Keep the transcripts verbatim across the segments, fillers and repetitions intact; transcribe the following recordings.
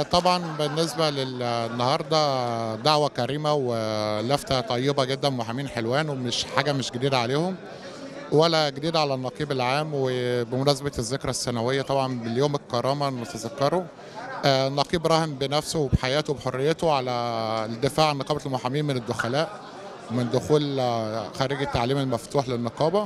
طبعا بالنسبة للنهارده دعوة كريمة ولفتة طيبة جدا محامين حلوان، ومش حاجة مش جديدة عليهم ولا جديدة على النقيب العام. وبمناسبة الذكرى السنوية طبعا باليوم الكرامة نتذكره، آه، النقيب راهن بنفسه وبحياته وبحريته على الدفاع عن نقابة المحامين من الدخلاء ومن دخول آه، خارج التعليم المفتوح للنقابة.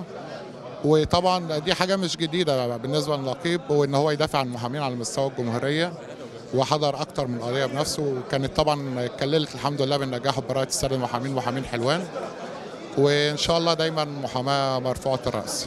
وطبعا دي حاجة مش جديدة بالنسبة للنقيب، وإن هو يدافع عن المحامين على مستوى الجمهورية، وحضر أكتر من قضية بنفسه، وكانت طبعا كللت الحمد لله بالنجاح وبراءة السادة المحامين محامين حلوان، وإن شاء الله دايما محاماة مرفوعة الرأس.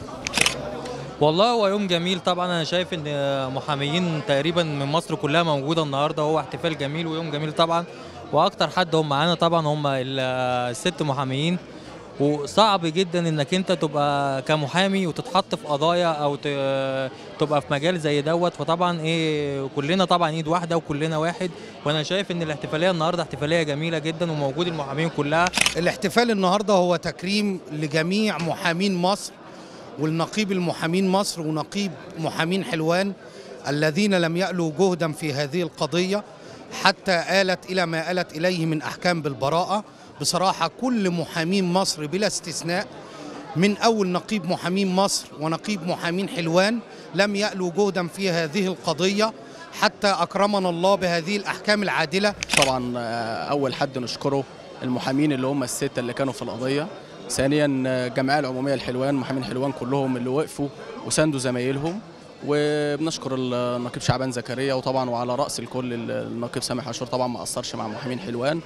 والله هو يوم جميل طبعا. انا شايف ان محاميين تقريبا من مصر كلها موجوده النهارده، وهو احتفال جميل ويوم جميل طبعا. واكتر حد هم معانا طبعا هم ال- الست محاميين. وصعب جدا انك انت تبقى كمحامي وتتحط في قضايا او ت- تبقى في مجال زي دوت. فطبعا ايه كلنا طبعا ايد واحده وكلنا واحد. وانا شايف ان الاحتفاليه النهارده احتفاليه جميله جدا، وموجود المحامين كلها. الاحتفال النهارده هو تكريم لجميع محامين مصر والنقيب المحامين مصر ونقيب محامين حلوان الذين لم يألوا جهدا في هذه القضية حتى آلت إلى ما آلت إليه من أحكام بالبراءة. بصراحة كل محامين مصر بلا استثناء من أول نقيب محامين مصر ونقيب محامين حلوان لم يألوا جهدا في هذه القضية حتى أكرمنا الله بهذه الأحكام العادلة. طبعا اول حد نشكره المحامين اللي هم السته اللي كانوا في القضيه. ثانيا الجمعيه العموميه الحلوان محامين حلوان كلهم اللي وقفوا وساندوا زمايلهم. وبنشكر النقيب شعبان زكريا، وطبعا وعلى راس الكل النقيب سامح عاشور طبعا ما قصرش مع محامين حلوان.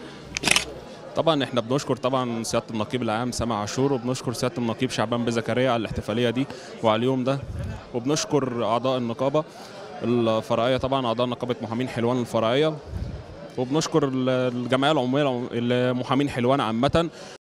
طبعا احنا بنشكر طبعا سياده النقيب العام سامح عاشور، وبنشكر سياده النقيب شعبان بزكريا على الاحتفاليه دي وعلى اليوم ده. وبنشكر اعضاء النقابه الفرعيه، طبعا اعضاء نقابه محامين حلوان الفرعيه. وبنشكر الجمعيه العموميه لمحامين حلوان عامه.